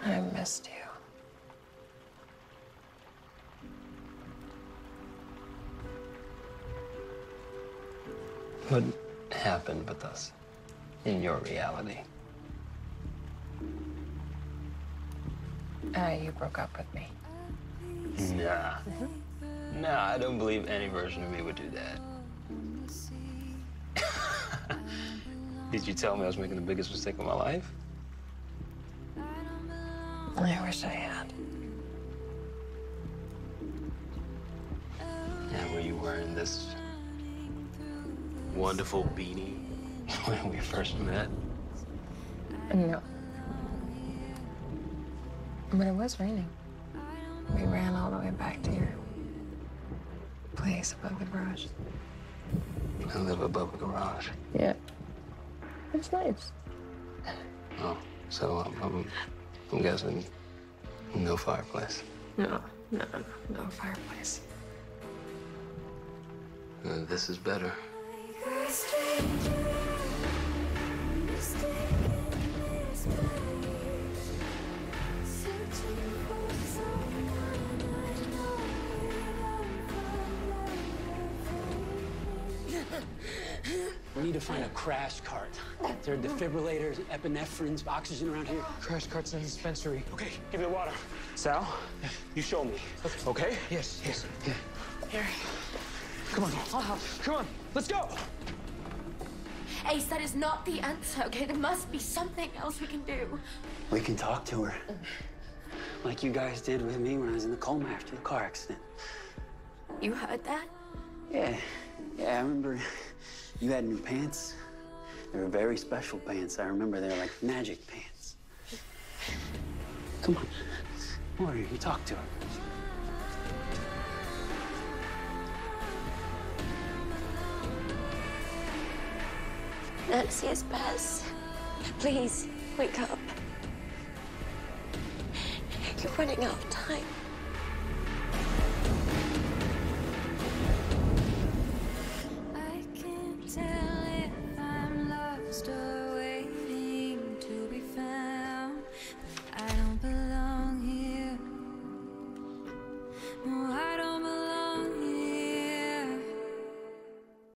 I missed you. What happened with us in your reality? You broke up with me. Nah. Nah, I don't believe any version of me would do that. Did you tell me I was making the biggest mistake of my life? I wish I had. And were you wearing this wonderful beanie when we first met? No. But it was raining. We ran all the way back to your place above the garage. I live above the garage. Yeah. It's nice. Oh, so I'm guessing no fireplace. No fireplace. This is better. We need to find a crash cart. There are defibrillators, epinephrines, oxygen around here. Crash cart's in the dispensary. Okay, give me the water. Sal, you show me. Okay? Yes. Yeah. Here. Come on. I'll help. Come on. Let's go. Ace, that is not the answer, okay? There must be something else we can do. We can talk to her. Like you guys did with me when I was in the coma after the car accident. You heard that? Yeah, I remember you had new pants. They were very special pants. I remember they were like magic pants. Come on. Don't worry, you talk to her. Nancy, it's Bes. Please, wake up. You're running out of time.